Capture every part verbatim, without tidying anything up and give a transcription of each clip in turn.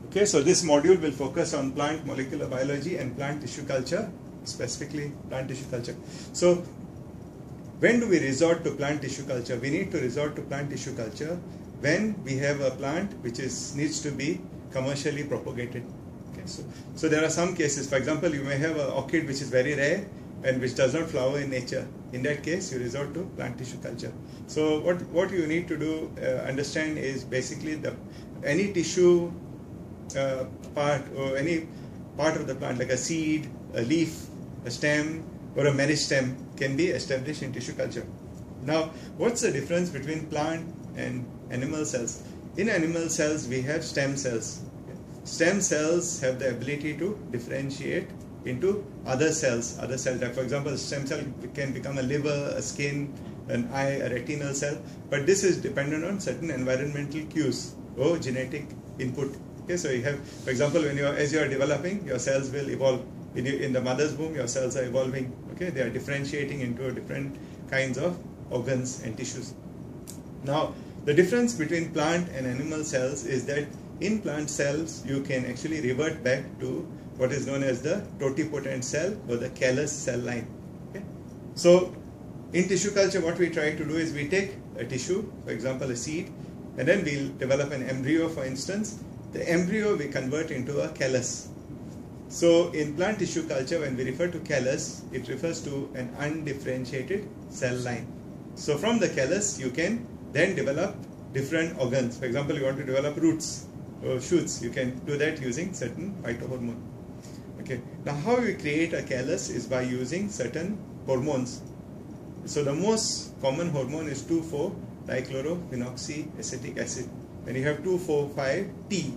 Okay, so this module will focus on plant molecular biology and plant tissue culture, specifically plant tissue culture. So when do we resort to plant tissue culture? We need to resort to plant tissue culture when we have a plant which is needs to be commercially propagated. Okay, so, so there are some cases. For example, you may have an orchid which is very rare and which does not flower in nature. In that case, you resort to plant tissue culture. So what, what you need to do, uh, understand is basically the any tissue uh, part or any part of the plant, like a seed, a leaf, a stem, or a meristem, can be established in tissue culture. Now, what's the difference between plant and animal cells? In animal cells, we have stem cells. Stem cells have the ability to differentiate into other cells, other cells. Like for example, a stem cell can become a liver, a skin, an eye, a retinal cell. But this is dependent on certain environmental cues or genetic input. Okay, so you have, for example, when you are, as you are developing, your cells will evolve. In, you, in the mother's womb, your cells are evolving. Okay, they are differentiating into different kinds of organs and tissues. Now, the difference between plant and animal cells is that in plant cells, you can actually revert back to what is known as the totipotent cell or the callus cell line. Okay? So, in tissue culture, what we try to do is we take a tissue, for example, a seed, and then we'll develop an embryo, for instance. The embryo we convert into a callus. So, in plant tissue culture, when we refer to callus, it refers to an undifferentiated cell line. So, from the callus, you can then develop different organs. For example, you want to develop roots or shoots. You can do that using certain phytohormone. Okay. Now, how we create a callus is by using certain hormones. So, the most common hormone is two four dichlorophenoxyacetic acid. When you have two four five T,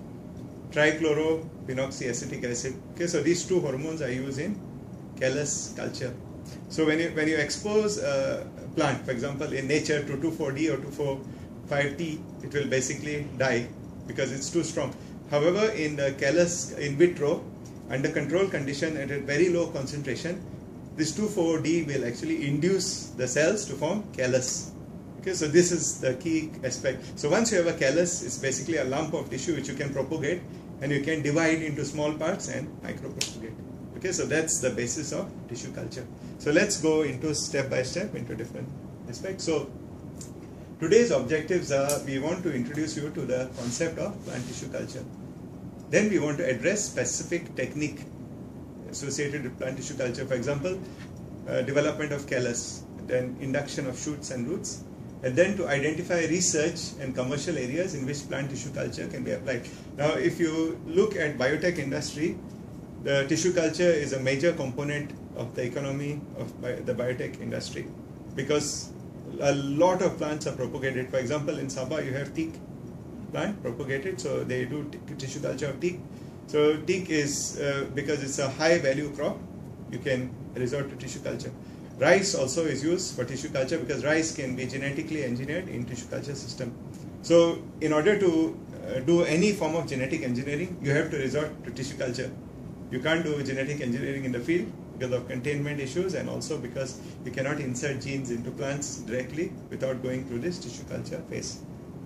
trichlorophenoxyacetic acid. Okay, so these two hormones are used in callus culture. So when you when you expose a plant, for example, in nature to two four D or two four five T, it will basically die because it's too strong. However, in the callus in vitro, under controlled condition at a very low concentration, this two four D will actually induce the cells to form callus. Okay, so this is the key aspect. So once you have a callus, it's basically a lump of tissue which you can propagate, and you can divide into small parts and micropropagate. Okay, so that's the basis of tissue culture. So let's go into step by step into different aspects. So today's objectives are, we want to introduce you to the concept of plant tissue culture. Then we want to address specific technique associated with plant tissue culture. For example, uh, development of callus, then induction of shoots and roots, and then to identify research and commercial areas in which plant tissue culture can be applied. Now, if you look at biotech industry, the tissue culture is a major component of the economy of bi the biotech industry, because a lot of plants are propagated. For example, in Sabah, you have teak plant propagated, so they do tissue culture of teak. So teak is, uh, because it's a high value crop, you can resort to tissue culture. Rice also is used for tissue culture because rice can be genetically engineered in tissue culture system. So in order to uh, do any form of genetic engineering, you have to resort to tissue culture. You can't do genetic engineering in the field because of containment issues, and also because you cannot insert genes into plants directly without going through this tissue culture phase.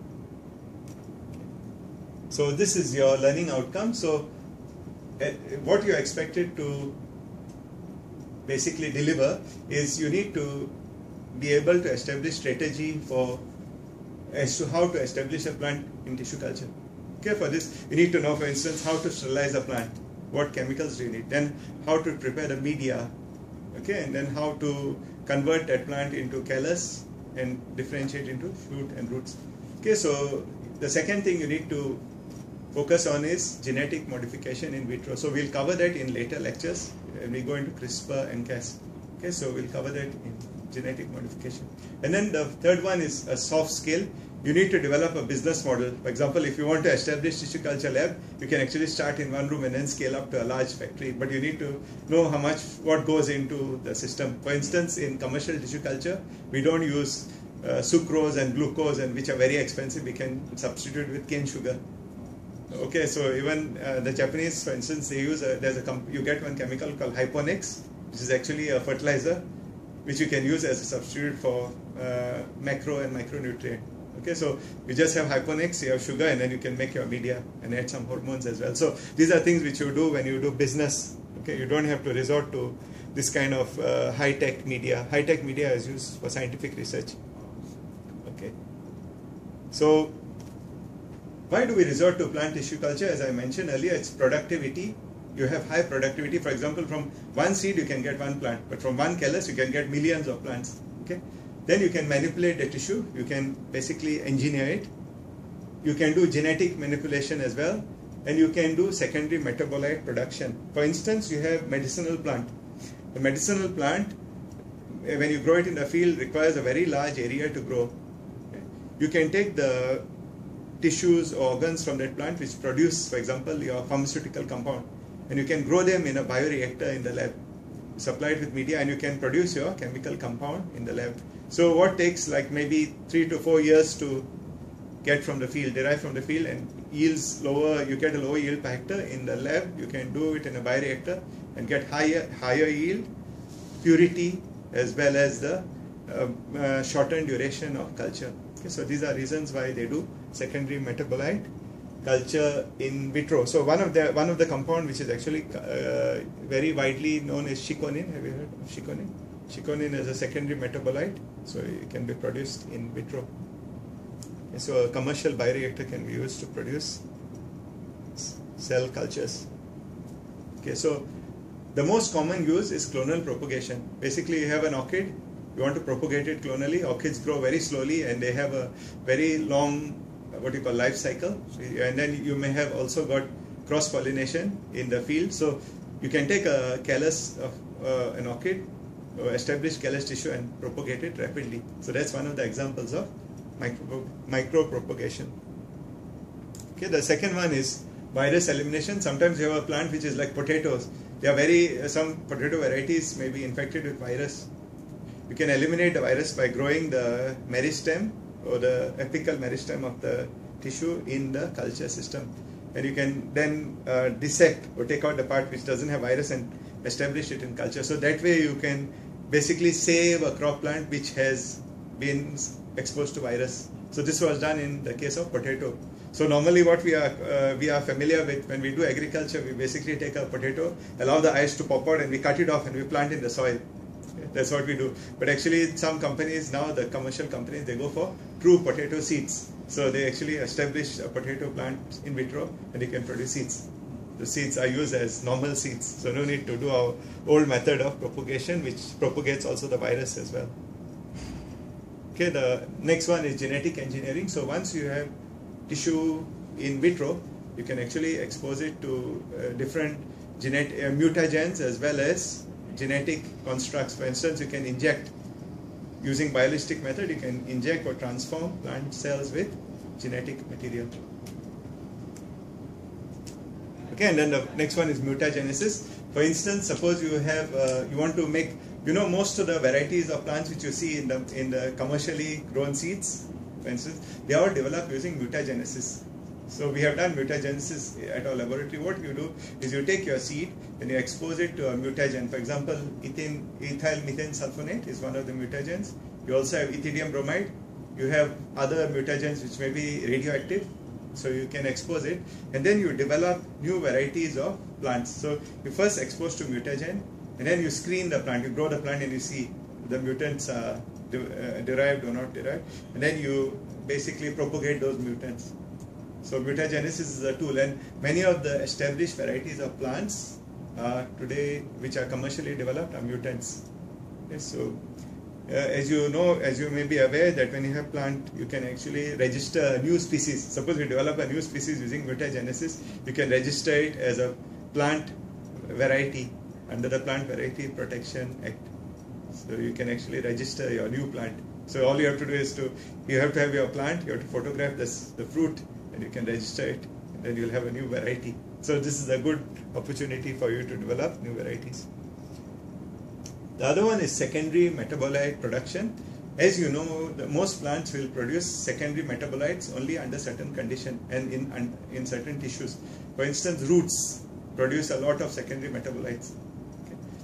So this is your learning outcome. So uh, what you are expected to basically deliver is you need to be able to establish strategy for as to how to establish a plant in tissue culture. Okay, for this you need to know, for instance, how to sterilize a plant, what chemicals do you need, then how to prepare the media, okay, and then how to convert that plant into callus and differentiate into shoot and roots. Okay, so the second thing you need to focus on is genetic modification in vitro. So we'll cover that in later lectures when we go into CRISPR and Cas. Okay, so we'll cover that in genetic modification. And then the third one is a soft skill. You need to develop a business model. For example, if you want to establish tissue culture lab, you can actually start in one room and then scale up to a large factory. But you need to know how much, what goes into the system. For instance, in commercial tissue culture, we don't use uh, sucrose and glucose, and which are very expensive. We can substitute with cane sugar. Okay, so even uh, the Japanese, for instance, they use a, there's a you get one chemical called hyponix, which is actually a fertilizer, which you can use as a substitute for uh, macro and micronutrient. Okay, so you just have hyponics, you have sugar, and then you can make your media and add some hormones as well. So these are things which you do when you do business. Okay, you don't have to resort to this kind of uh, high-tech media. High-tech media is used for scientific research. Okay, so why do we resort to plant tissue culture? As I mentioned earlier, it's productivity. You have high productivity. For example, from one seed you can get one plant, but from one callus you can get millions of plants. Okay, then you can manipulate the tissue. You can basically engineer it. You can do genetic manipulation as well, and you can do secondary metabolite production. For instance, you have medicinal plant. The medicinal plant, when you grow it in the field, requires a very large area to grow. Okay? You can take the tissues or organs from that plant which produce, for example, your pharmaceutical compound, and you can grow them in a bioreactor in the lab. You supply it with media and you can produce your chemical compound in the lab. So what takes like maybe three to four years to get from the field, derive from the field, and yields lower, you get a lower yield per hectare. In the lab, you can do it in a bioreactor and get higher, higher yield, purity, as well as the uh, uh, shortened duration of culture. Okay, so these are reasons why they do secondary metabolite culture in vitro. So one of the one of the compound which is actually uh, very widely known is chiconin. Have you heard of chiconin? Chiconin is a secondary metabolite, so it can be produced in vitro. Okay, so a commercial bioreactor can be used to produce cell cultures. Okay, so the most common use is clonal propagation. Basically, you have an orchid, you want to propagate it clonally. Orchids grow very slowly and they have a very long, what you call, life cycle. And then you may have also got cross-pollination in the field. So you can take a callus of uh, an orchid, or establish callus tissue, and propagate it rapidly. So that's one of the examples of micro, micro propagation. Okay, the second one is virus elimination. Sometimes you have a plant which is like potatoes. They are very, uh, some potato varieties may be infected with virus. You can eliminate the virus by growing the meristem or the apical meristem of the tissue in the culture system. And you can then uh, dissect or take out the part which doesn't have virus and establish it in culture. So that way you can basically save a crop plant which has been exposed to virus. So this was done in the case of potato. So normally what we are uh, we are familiar with when we do agriculture, we basically take a potato, allow the eyes to pop out, and we cut it off and we plant in the soil. Okay, that's what we do. But actually some companies now, the commercial companies, they go for true potato seeds. So they actually establish a potato plant in vitro and they can produce seeds. The seeds are used as normal seeds. So no need to do our old method of propagation, which propagates also the virus as well. Okay, the next one is genetic engineering. So once you have tissue in vitro, you can actually expose it to uh, different genet uh, mutagens as well as genetic constructs. For instance, you can inject, using biologistic method, you can inject or transform plant cells with genetic material. Okay, and then the next one is mutagenesis. For instance, suppose you have, uh, you want to make, you know, most of the varieties of plants which you see in the in the commercially grown seeds, for instance, they are all developed using mutagenesis. So we have done mutagenesis at our laboratory. What you do is you take your seed and you expose it to a mutagen. For example, ethane, ethyl methane sulfonate is one of the mutagens. You also have ethidium bromide. You have other mutagens which may be radioactive. So you can expose it, and then you develop new varieties of plants. So you first expose to mutagen, and then you screen the plant. You grow the plant and you see the mutants are de uh, derived or not derived, and then you basically propagate those mutants. So mutagenesis is a tool, and many of the established varieties of plants uh, today which are commercially developed are mutants. Okay, so uh, as you know, as you may be aware, that when you have plant, you can actually register a new species. Suppose you develop a new species using mutagenesis, you can register it as a plant variety under the Plant Variety Protection Act. So you can actually register your new plant. So all you have to do is to, you have to have your plant, you have to photograph this, the fruit, and you can register it, and then you'll have a new variety. So this is a good opportunity for you to develop new varieties. The other one is secondary metabolite production. As you know, the, most plants will produce secondary metabolites only under certain conditions and in, and in certain tissues. For instance, roots produce a lot of secondary metabolites. Okay.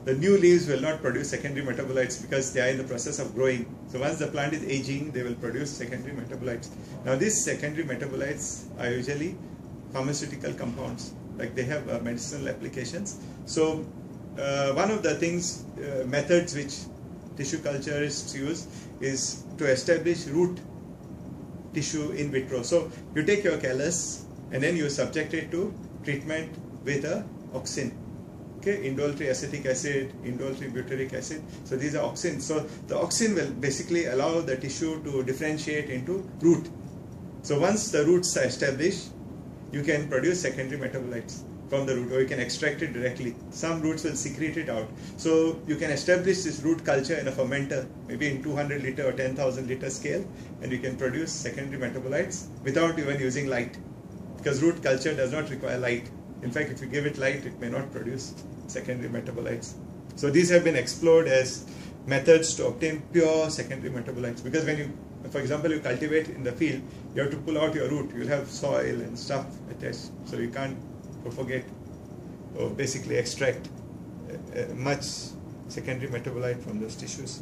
the new leaves will not produce secondary metabolites because they are in the process of growing. So once the plant is aging, they will produce secondary metabolites. Now these secondary metabolites are usually pharmaceutical compounds, like they have uh, medicinal applications. So uh, one of the things, uh, methods which tissue culturists use is to establish root tissue in vitro. So you take your callus and then you subject it to treatment with a auxin. Okay, indole acetic acid, indole butyric acid. So these are auxins. So the auxin will basically allow the tissue to differentiate into root. So once the roots are established, you can produce secondary metabolites from the root, or you can extract it directly. Some roots will secrete it out. So you can establish this root culture in a fermenter, maybe in two hundred liter or ten thousand liter scale, and you can produce secondary metabolites without even using light, because root culture does not require light. In fact, if you give it light, it may not produce secondary metabolites. So these have been explored as methods to obtain pure secondary metabolites, because when you, for example, you cultivate in the field, you have to pull out your root. You'll have soil and stuff attached, so you can't propagate or basically extract uh, uh, much secondary metabolite from those tissues.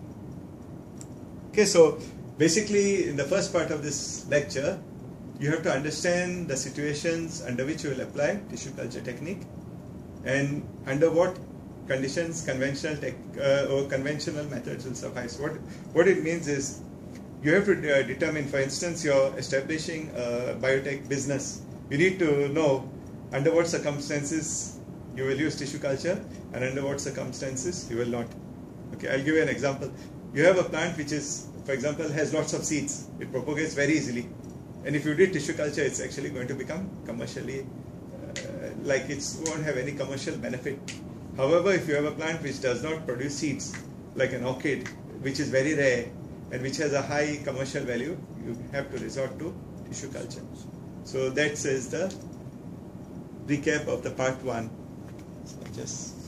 Okay, so basically in the first part of this lecture, you have to understand the situations under which you will apply tissue culture technique and under what conditions conventional tech, uh, or conventional methods will suffice. What, what it means is you have to uh, determine, for instance, you're establishing a biotech business. You need to know under what circumstances you will use tissue culture and under what circumstances you will not. Okay, I'll give you an example. You have a plant which is, for example, has lots of seeds. It propagates very easily. And if you did tissue culture, it's actually going to become commercially, uh, like it won't have any commercial benefit. However, if you have a plant which does not produce seeds, like an orchid, which is very rare and which has a high commercial value, you have to resort to tissue culture. So that is the recap of the part one. So just